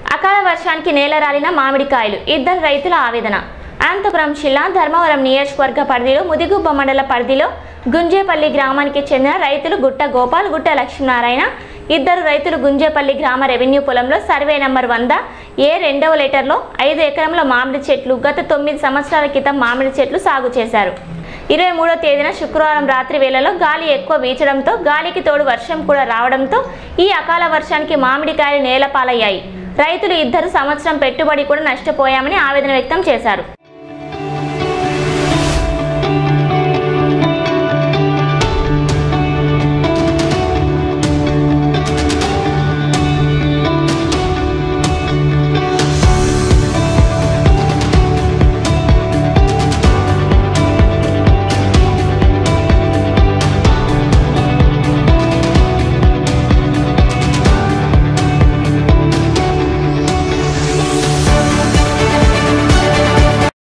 అకాల వర్షానికి నేలరాలిన మామిడికాయలు, ఇద్దరు రైతుల ఆవేదన. అనంతపురం జిల్లా ధర్మవరం నియోజకవర్గ పరిధిలో ముదిగుబ్బ మండల పరిధిలో గుంజేపల్లి గ్రామానికి చెందిన రైతులు గుట్ట గోపాల్, గుట్ట లక్ష్మీనారాయణ ఇద్దరు రైతులు గుంజేపల్లి గ్రామ రెవెన్యూ పొలంలో సర్వే నంబర్ 100 ఏ 2వ లెటర్లో 5 ఎకరంలో మామిడి చెట్లు గత 9 సంవత్సరాల క్రితం మామిడి చెట్లు సాగు చేశారు. 23వ తేదీన శుక్రవారం రాత్రి వేళలో గాలి ఎక్కువ వీచడంతో, గాలికి తోడు వర్షం కూడా రావడంతో ఈ అకాల వర్షానికి మామిడికాయలు నేలపాలయ్యాయి. రైతులు ఇద్దరు సంవత్సరం పెట్టుబడి కూడా నష్టపోయామని ఆవేదన వ్యక్తం చేశారు.